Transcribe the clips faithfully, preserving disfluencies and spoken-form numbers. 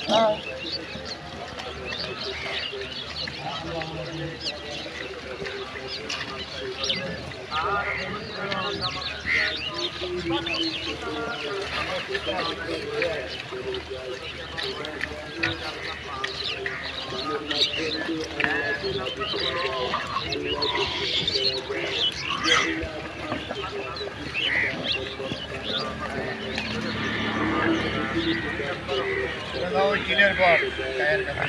clear কর tyre কাছে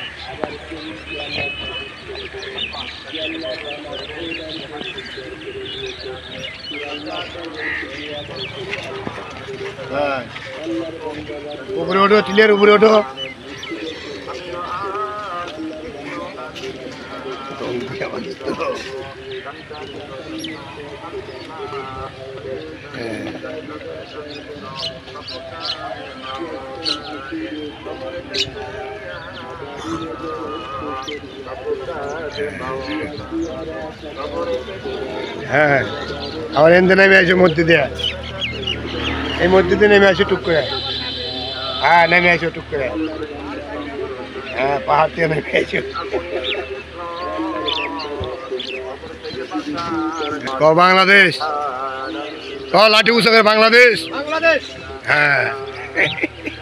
হ্যাঁ উপরে ওঠো ক্লিয়ার উপরে ওঠো হ্যাঁ আবার এনতে নেমে আসে মধ্যে দিয়ে এই মধ্যে দিয়ে নেমে আসে টুক করে হ্যাঁ নেমে আসো টুক করে হ্যাঁ পাহাড় থেকে নেমে আসো ক বাংলাদেশ ক লাঠি উঁচু করে বাংলাদেশ হ্যাঁ